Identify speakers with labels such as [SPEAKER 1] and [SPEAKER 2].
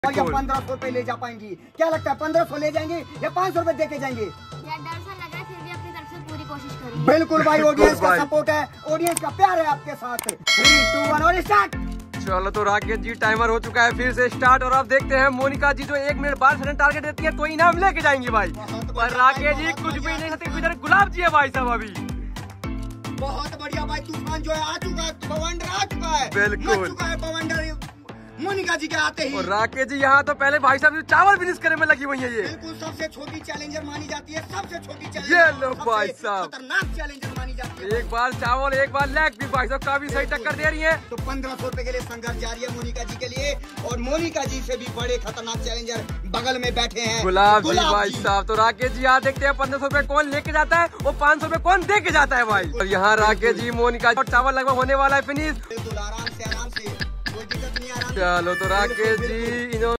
[SPEAKER 1] और ये 1500 रुपए ले जा पाएंगी? क्या लगता है 1500 ले जाएंगी या 500 रुपए दे के जाएंगे?
[SPEAKER 2] यार डर सा लग रहा है, फिर भी अपनी तरफ से पूरी कोशिश करेंगे।
[SPEAKER 1] बिल्कुल भाई, ऑडियंस का सपोर्ट है, ऑडियंस का प्यार है आपके साथ। 3, 2, 1 और स्टार्ट।
[SPEAKER 3] चलो तो राकेश जी टाइमर हो चुका है फिर से स्टार्ट। और अब देखते हैं मोनिका जी जो 1 मिनट 12 सेकंड टारगेट देती है तो इनाम लेके जाएंगी भाई। पर राकेश जी कुछ भी नहीं सकते, इधर गुलाब जी है भाई साहब अभी।
[SPEAKER 1] बहुत बढ़िया भाई, तूफान जो है आ चुका है, बवंडर आ चुका है,
[SPEAKER 3] बिल्कुल
[SPEAKER 1] मच चुका है बवंडर मोनिका जी के आते ही।
[SPEAKER 3] और राकेश जी यहाँ तो पहले भाई साहब चावल फिनिश करने में लगी हुई है ये।
[SPEAKER 1] बिल्कुल सबसे छोटी चैलेंजर मानी जाती है, सबसे छोटी
[SPEAKER 3] ये
[SPEAKER 1] चैलेंजर,
[SPEAKER 3] लो भाई साहब,
[SPEAKER 1] खतरनाक चैलेंजर मानी जाती है।
[SPEAKER 3] एक बार चावल एक बार लेग भी भाई साहब काफी सही टक्कर दे रही है।
[SPEAKER 1] तो 1500 रुपए के लिए संघर्ष जारी है मोनिका जी के लिए। और मोनिका जी से भी बड़े खतरनाक चैलेंजर बगल में बैठे हैं,
[SPEAKER 3] गुलाब जी भाई साहब। तो राकेश जी यहाँ देखते हैं 1500 रुपए कौन लेके जाता है और 500 रुपए कौन दे के जाता है भाई। और यहाँ राकेश जी मोनिका और चावल लगभग होने वाला है फिनिश।
[SPEAKER 1] बिल्कुल आराम से कोई दिक्कत नहीं, आराम।
[SPEAKER 3] चलो तो राकेश जी